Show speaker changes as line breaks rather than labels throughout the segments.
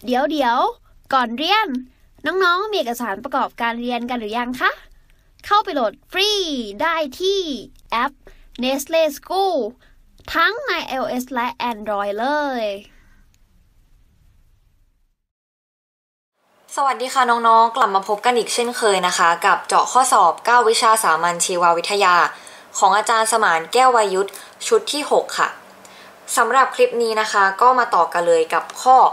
เดี๋ยวก่อนเรียนน้องๆมีเอกสารประกอบการเรียนกันหรือยังคะเข้าไปโหลดฟรีได้ที่แอป Nestle School ทั้งใน iOS และ Android เลย
สวัสดีค่ะน้องๆกลับมาพบกันอีกเช่นเคยนะคะกับเจาะข้อสอบ9วิชาสามัญชีววิทยาของอาจารย์สมานแก้ววายุทธชุดที่6ค่ะสำหรับคลิปนี้นะคะก็มาต่อกันเลยกับข้อ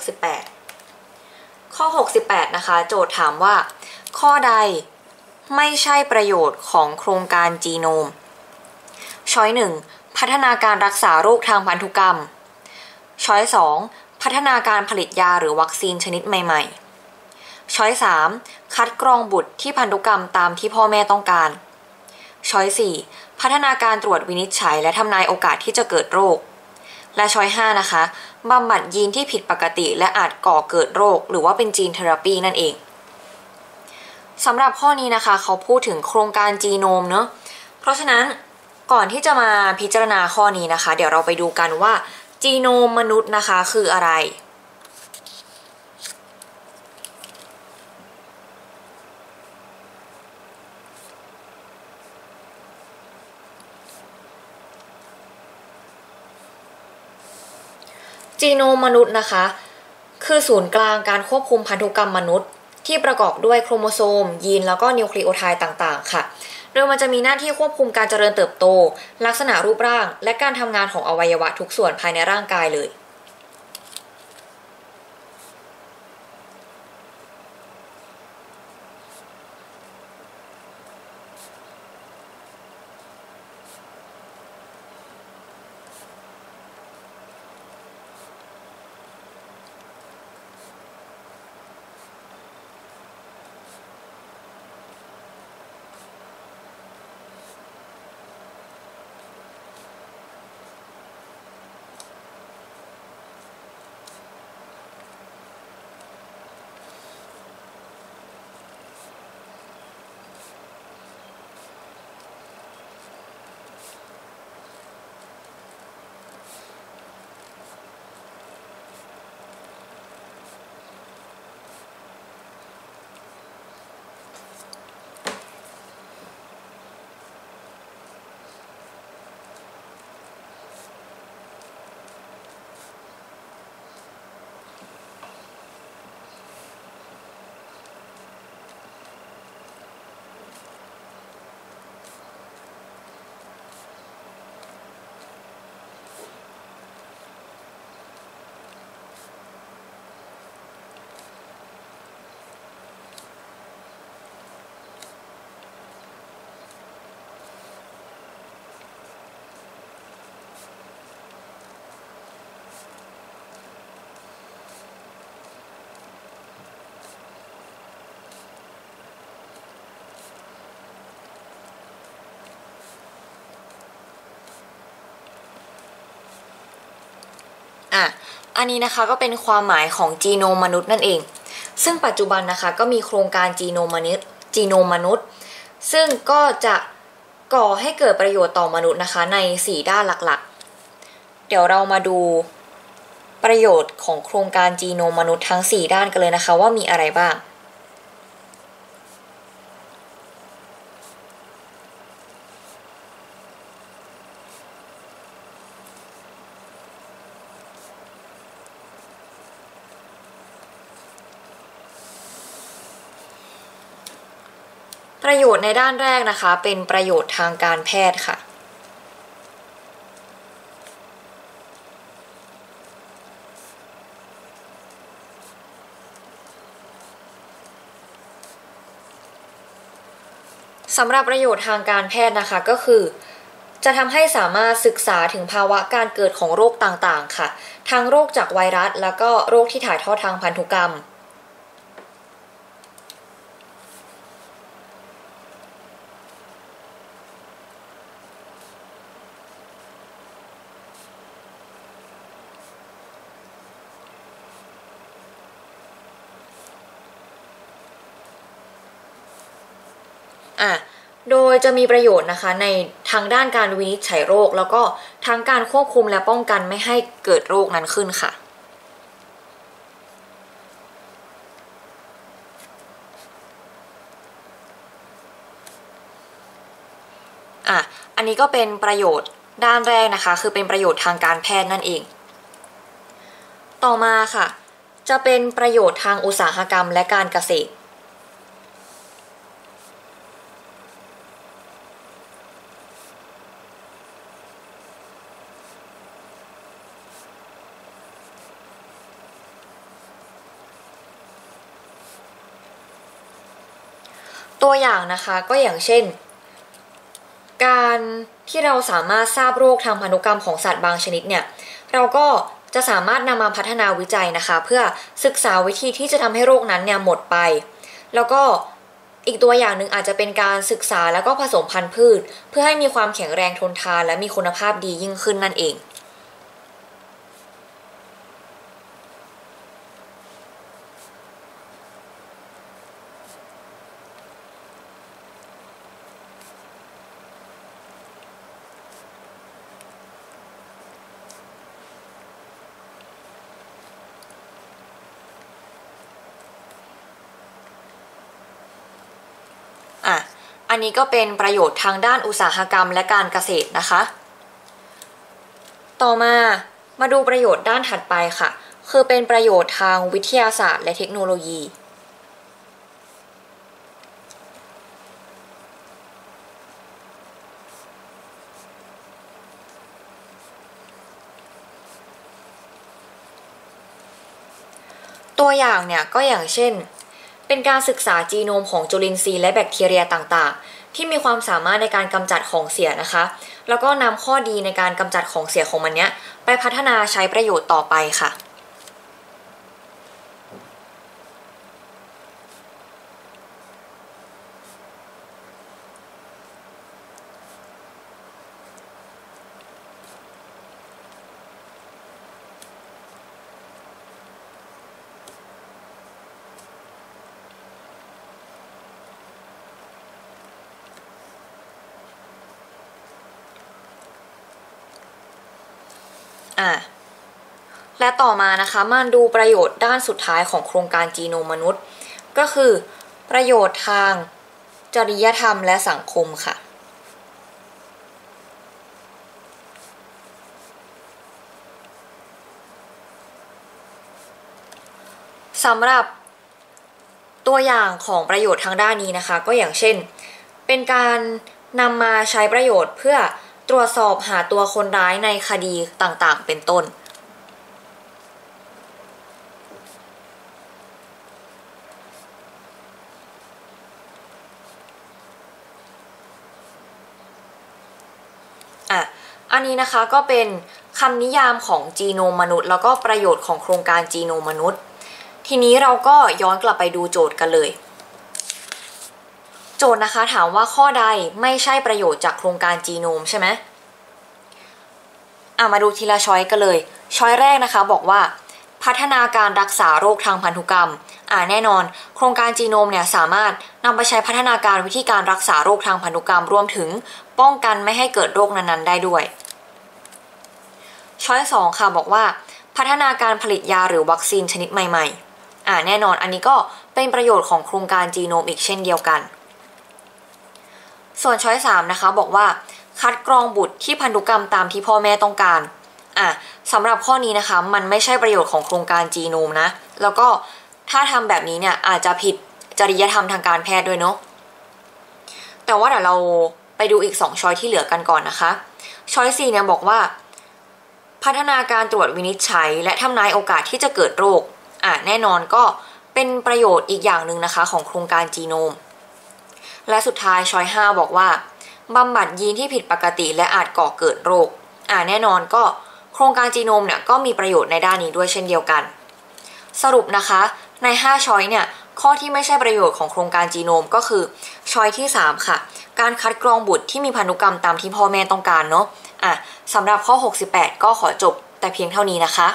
68ข้อ68นะคะโจทย์ถามว่าข้อใดไม่ใช่ประโยชน์ของโครงการจีโนมช้อย1พัฒนาการรักษาโรคทางพันธุกรรมช้อย2พัฒนาการผลิตยาหรือวัคซีนชนิดใหม่ๆช้อย3คัดกรองบุตรที่พันธุกรรมตามที่พ่อแม่ต้องการช้อย4พัฒนาการตรวจวินิจฉัยและทำนายโอกาสที่จะเกิดโรคและช้อย5นะคะบำบัดยีนที่ผิดปกติและอาจก่อเกิดโรคหรือว่าเป็นจีนเทอราปีนั่นเองสำหรับข้อนี้นะคะเขาพูดถึงโครงการจีโนมเนอะเพราะฉะนั้นก่อนที่จะมาพิจารณาข้อนี้นะคะเดี๋ยวเราไปดูกันว่าจีโนมมนุษย์นะคะคืออะไรจีโนมมนุษย์นะคะคือศูนย์กลางการควบคุมพันธุกรรมมนุษย์ที่ประกอบด้วยโครโมโซมยีนแล้วก็นิวคลีโอไทด์ต่างๆค่ะโดยมันจะมีหน้าที่ควบคุมการเจริญเติบโตลักษณะรูปร่างและการทำงานของอวัยวะทุกส่วนภายในร่างกายเลยอันนี้นะคะก็เป็นความหมายของจีโนมมนุษย์นั่นเองซึ่งปัจจุบันนะคะก็มีโครงการจีโนมมนุษย์ซึ่งก็จะก่อให้เกิดประโยชน์ต่อมนุษย์นะคะใน4ด้านหลักๆเดี๋ยวเรามาดูประโยชน์ของโครงการจีโนมมนุษย์ทั้ง4ด้านกันเลยนะคะว่ามีอะไรบ้างประโยชน์ในด้านแรกนะคะเป็นประโยชน์ทางการแพทย์ค่ะสำหรับประโยชน์ทางการแพทย์นะคะก็คือจะทำให้สามารถศึกษาถึงภาวะการเกิดของโรคต่างๆค่ะทั้งโรคจากไวรัสแล้วก็โรคที่ถ่ายทอดทางพันธุกรรม โดยจะมีประโยชน์นะคะในทางด้านการวินิจฉัยโรคแล้วก็ทั้งการควบคุมและป้องกันไม่ให้เกิดโรคนั้นขึ้นค่ะอันนี้ก็เป็นประโยชน์ด้านแรกนะคะคือเป็นประโยชน์ทางการแพทย์นั่นเองต่อมาค่ะจะเป็นประโยชน์ทางอุตสาหกรรมและการเกษตรตัวอย่างนะคะก็อย่างเช่นการที่เราสามารถทราบโรคทางพันธุกรรมของสัตว์บางชนิดเนี่ยเราก็จะสามารถนำมาพัฒนาวิจัยนะคะเพื่อศึกษาวิธีที่จะทำให้โรคนั้นเนี่ยหมดไปแล้วก็อีกตัวอย่างหนึ่งอาจจะเป็นการศึกษาแล้วก็ผสมพันธุ์พืชเพื่อให้มีความแข็งแรงทนทานและมีคุณภาพดียิ่งขึ้นนั่นเองอันนี้ก็เป็นประโยชน์ทางด้านอุตสาหกรรมและการเกษตรนะคะต่อมาดูประโยชน์ด้านถัดไปค่ะคือเป็นประโยชน์ทางวิทยาศาสตร์และเทคโนโลยีตัวอย่างเนี่ยก็อย่างเช่นเป็นการศึกษาจีโนมของจุลินทรีย์และแบคทีเรียต่างๆที่มีความสามารถในการกำจัดของเสียนะคะแล้วก็นำข้อดีในการกำจัดของเสียของมันเนี้ยไปพัฒนาใช้ประโยชน์ต่อไปค่ะและต่อมานะคะมาดูประโยชน์ด้านสุดท้ายของโครงการจีโนมมนุษย์ก็คือประโยชน์ทางจริยธรรมและสังคมค่ะสำหรับตัวอย่างของประโยชน์ทางด้านนี้นะคะก็อย่างเช่นเป็นการนำมาใช้ประโยชน์เพื่อตรวจสอบหาตัวคนร้ายในคดีต่างๆเป็นต้นอันนี้นะคะก็เป็นคำนิยามของจีโนมมนุษย์แล้วก็ประโยชน์ของโครงการจีโนมมนุษย์ทีนี้เราก็ย้อนกลับไปดูโจทย์กันเลยโจทย์นะคะถามว่าข้อใดไม่ใช่ประโยชน์จากโครงการจีโนมใช่ไหมมาดูทีละช้อยกันเลยช้อยแรกนะคะบอกว่าพัฒนาการรักษาโรคทางพันธุกรรมแน่นอนโครงการจีโนมเนี่ยสามารถนำไปใช้พัฒนาการวิธีการรักษาโรคทางพันธุกรรมรวมถึงป้องกันไม่ให้เกิดโรคนั้นๆได้ด้วยช้อย2ค่ะบอกว่าพัฒนาการผลิตยาหรือวัคซีนชนิดใหม่ๆแน่นอนอันนี้ก็เป็นประโยชน์ของโครงการจีโนมอีกเช่นเดียวกันส่วนช้อย3นะคะบอกว่าคัดกรองบุตรที่พันธุกรรมตามที่พ่อแม่ต้องการสำหรับข้อนี้นะคะมันไม่ใช่ประโยชน์ของโครงการจีโนมนะแล้วก็ถ้าทำแบบนี้เนี่ยอาจจะผิดจริยธรรมทางการแพทย์ด้วยเนาะแต่ว่าเดี๋ยวเราไปดูอีก2ช้อยที่เหลือกันก่อนนะคะช้อย4เนี่ยบอกว่าพัฒนาการตรวจวินิจฉัยและทำนายโอกาสที่จะเกิดโรคแน่นอนก็เป็นประโยชน์อีกอย่างหนึ่งนะคะของโครงการจีโนมและสุดท้ายช้อย5บอกว่าบำบัดยีนที่ผิดปกติและอาจก่อเกิดโรคแน่นอนก็โครงการจีโนมเนี่ยก็มีประโยชน์ในด้านนี้ด้วยเช่นเดียวกันสรุปนะคะใน5ช้อยเนี่ยข้อที่ไม่ใช่ประโยชน์ของโครงการจีโนมก็คือช้อยที่3ค่ะการคัดกรองบุตรที่มีพันธุกรรมตามที่พ่อแม่ต้องการเนาะสำหรับข้อ68ก็ขอจบแต่เพียงเท่านี้นะคะ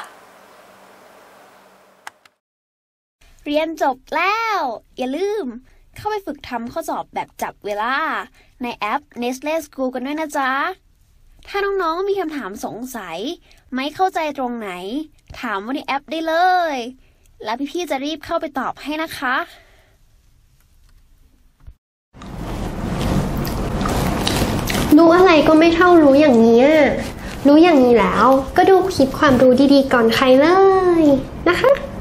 เรียนจบแล้วอย่าลืมเข้าไปฝึกทำข้อสอบแบบจับเวลาในแอป Nestle School กันด้วยนะจ๊ะถ้าน้องๆมีคำถามสงสัยไม่เข้าใจตรงไหนถามว่าในแอปได้เลยแล้วพี่ๆจะรีบเข้าไปตอบให้นะคะดู
อะไรก็ไม่เท่ารู้อย่างนี้รู้อย่างนี้แล้วก็ดูคลิปความรู้ดีๆก่อนใครเลยนะคะ